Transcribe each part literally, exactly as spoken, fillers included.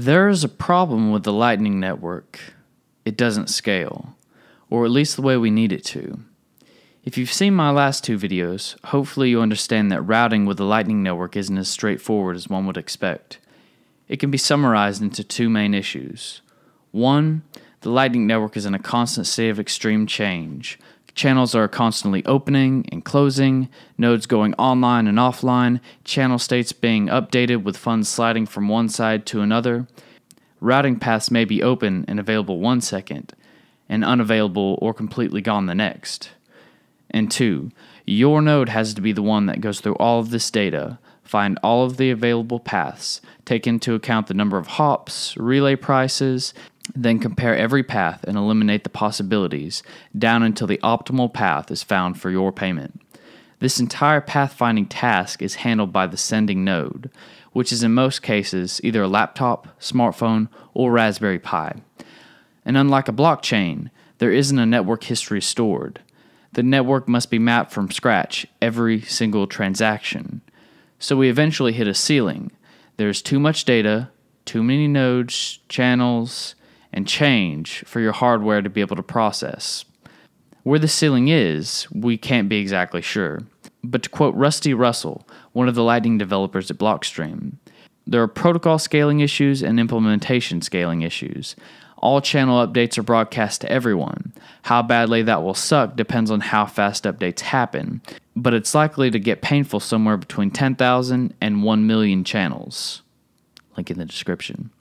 There is a problem with the Lightning Network. It doesn't scale, or at least the way we need it to. If you've seen my last two videos, hopefully you understand that routing with the Lightning Network isn't as straightforward as one would expect. It can be summarized into two main issues. One, the Lightning Network is in a constant state of extreme change. Channels are constantly opening and closing, nodes going online and offline, channel states being updated with funds sliding from one side to another. Routing paths may be open and available one second, and unavailable or completely gone the next. And two, your node has to be the one that goes through all of this data, find all of the available paths, take into account the number of hops, relay prices, then compare every path and eliminate the possibilities down until the optimal path is found for your payment. This entire pathfinding task is handled by the sending node, which is in most cases either a laptop, smartphone, or Raspberry Pi. And unlike a blockchain, there isn't a network history stored. The network must be mapped from scratch every single transaction. So we eventually hit a ceiling. There's too much data, too many nodes, channels, and change for your hardware to be able to process. Where the ceiling is, we can't be exactly sure. But to quote Rusty Russell, one of the Lightning developers at Blockstream, there are protocol scaling issues and implementation scaling issues. All channel updates are broadcast to everyone. How badly that will suck depends on how fast updates happen, but it's likely to get painful somewhere between ten thousand and one million channels. Link in the description.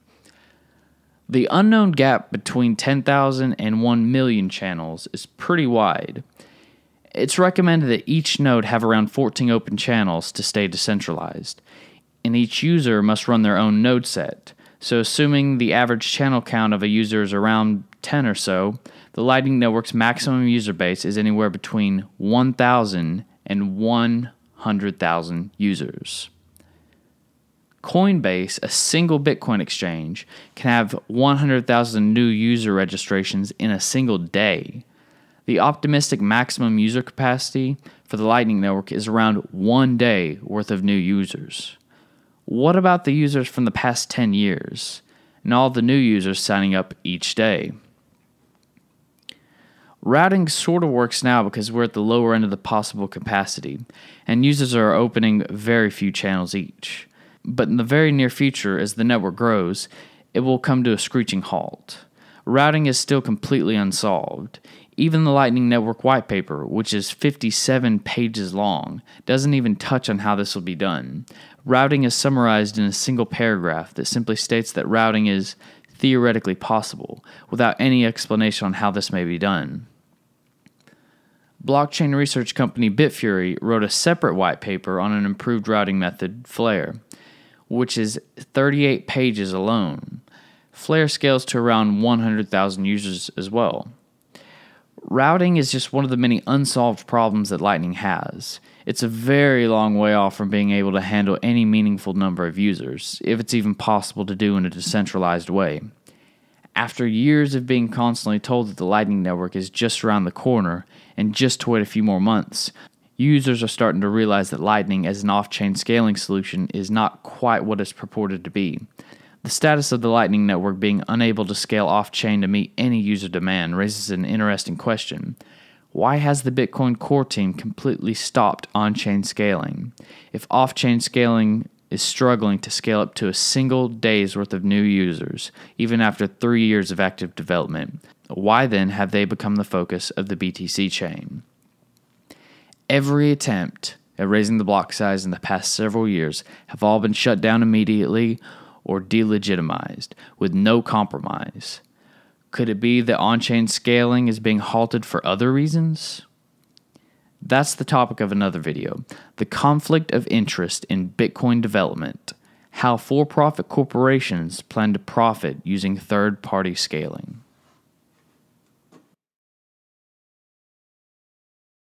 The unknown gap between ten thousand and one million channels is pretty wide. It's recommended that each node have around fourteen open channels to stay decentralized, and each user must run their own node set. So assuming the average channel count of a user is around ten or so, the Lightning Network's maximum user base is anywhere between one thousand and one hundred thousand users. Coinbase, a single Bitcoin exchange, can have one hundred thousand new user registrations in a single day. The optimistic maximum user capacity for the Lightning Network is around one day worth of new users. What about the users from the past ten years, and all the new users signing up each day? Routing sort of works now because we're at the lower end of the possible capacity, and users are opening very few channels each. But in the very near future, as the network grows, it will come to a screeching halt. Routing is still completely unsolved. Even the Lightning Network white paper, which is fifty-seven pages long, doesn't even touch on how this will be done. Routing is summarized in a single paragraph that simply states that routing is theoretically possible, without any explanation on how this may be done. Blockchain research company Bitfury wrote a separate white paper on an improved routing method, Flare, which is thirty-eight pages alone. Flare scales to around one hundred thousand users as well. Routing is just one of the many unsolved problems that Lightning has. It's a very long way off from being able to handle any meaningful number of users, if it's even possible to do in a decentralized way. After years of being constantly told that the Lightning Network is just around the corner, and just to wait a few more months, users are starting to realize that Lightning as an off-chain scaling solution is not quite what it's purported to be. The status of the Lightning Network being unable to scale off-chain to meet any user demand raises an interesting question. Why has the Bitcoin core team completely stopped on-chain scaling? If off-chain scaling is struggling to scale up to a single day's worth of new users, even after three years of active development, why then have they become the focus of the B T C chain? Every attempt at raising the block size in the past several years have all been shut down immediately or delegitimized with no compromise. Could it be that on-chain scaling is being halted for other reasons? That's the topic of another video, the conflict of interest in Bitcoin development, how for-profit corporations plan to profit using third-party scaling.